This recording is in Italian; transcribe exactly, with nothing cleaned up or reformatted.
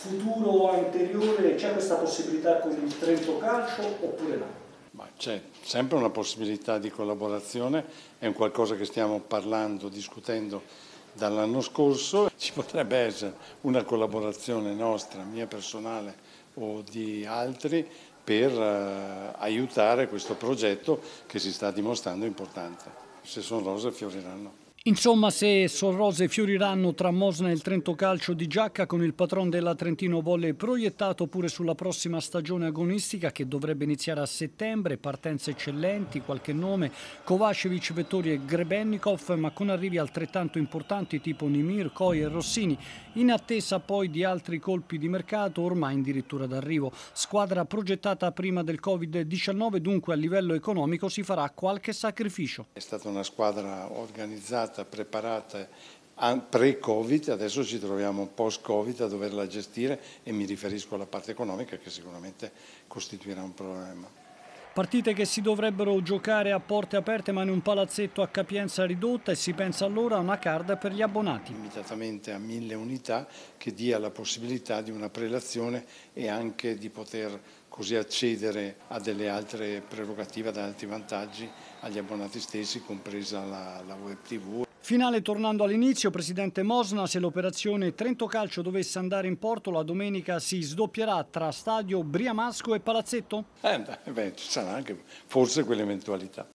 futuro anteriore c'è questa possibilità con il Trento Calcio oppure no? C'è sempre una possibilità di collaborazione, è un qualcosa che stiamo parlando, discutendo dall'anno scorso. Ci potrebbe essere una collaborazione nostra, mia personale o di altri, per eh, aiutare questo progetto che si sta dimostrando importante. Se sono rose fioriranno. Insomma, se son rose fioriranno tra Mosna e il Trento Calcio di Giacca, con il patron della Trentino Volley proiettato pure sulla prossima stagione agonistica che dovrebbe iniziare a settembre, partenze eccellenti, qualche nome, Kovacevic, Vettori e Grebennikov, ma con arrivi altrettanto importanti tipo Nimir, Coi e Rossini, in attesa poi di altri colpi di mercato ormai addirittura d'arrivo. Squadra progettata prima del Covid diciannove, dunque a livello economico si farà qualche sacrificio. È stata una squadra organizzata, preparata pre-Covid, adesso ci troviamo post-Covid a doverla gestire e mi riferisco alla parte economica che sicuramente costituirà un problema. Partite che si dovrebbero giocare a porte aperte ma in un palazzetto a capienza ridotta, e si pensa allora a una card per gli abbonati. Limitatamente a mille unità, che dia la possibilità di una prelazione e anche di poter così accedere a delle altre prerogative, ad altri vantaggi agli abbonati stessi, compresa la, la web tivù. Finale tornando all'inizio, presidente Mosna, se l'operazione Trento Calcio dovesse andare in porto, la domenica si sdoppierà tra stadio Briamasco e palazzetto? Eh, beh, ci sarà anche forse quell'eventualità.